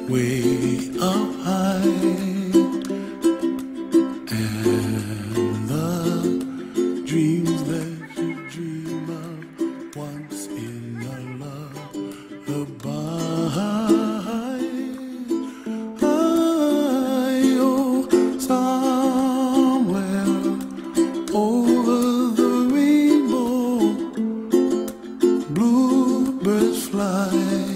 way up high, and the dreams that you dream of once in a lullaby. Oh, somewhere over the rainbow, bluebirds fly.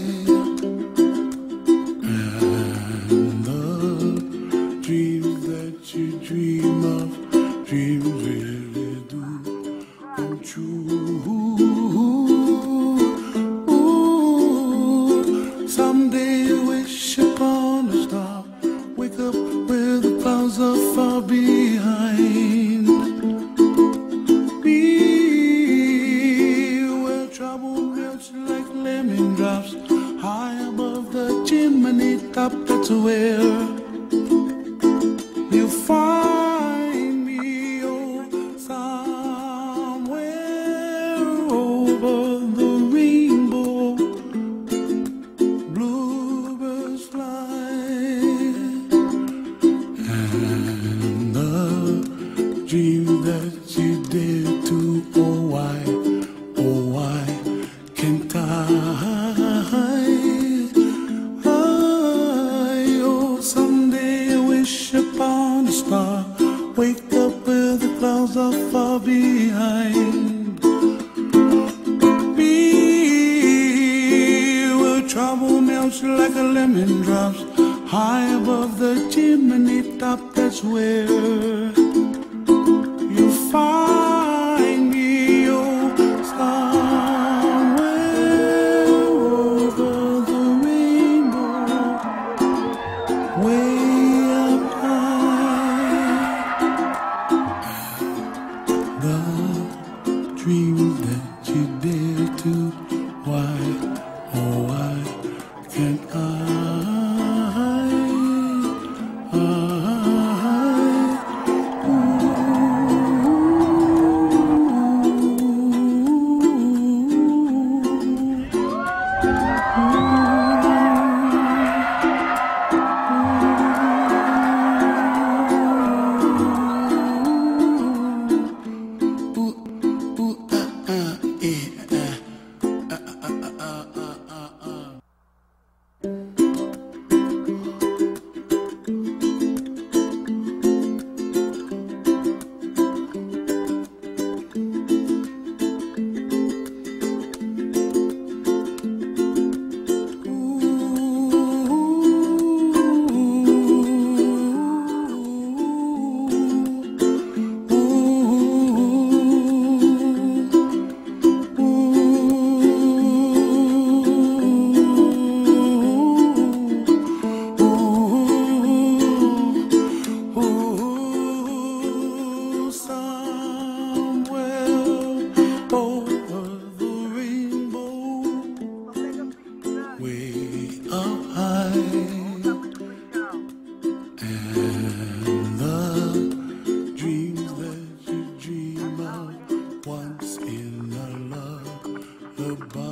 Dreams that you dream of, dreams really do come true. Ooh, someday you wish upon a star, wake up where the clouds are far behind me, where trouble melts like lemon drops, high above the chimney top. That's where you'll find me, oh, somewhere over the rainbow, bluebirds fly, and the dream that you dare to, oh, why can't I? Upon a star, wake up where the clouds are far behind me, where trouble melts like a lemon drops, high above the chimney top. That's where you'll find me, oh, somewhere over the rainbow, way the dreams that you dare to, why can't I? Way up high, and the dreams that you dream of once in a lullaby.